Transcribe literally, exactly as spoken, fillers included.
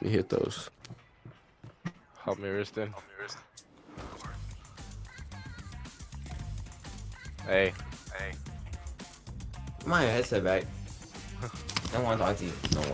Let me hit those. Help me, Riston. Hey. My headset back. I don't want to talk to you no more.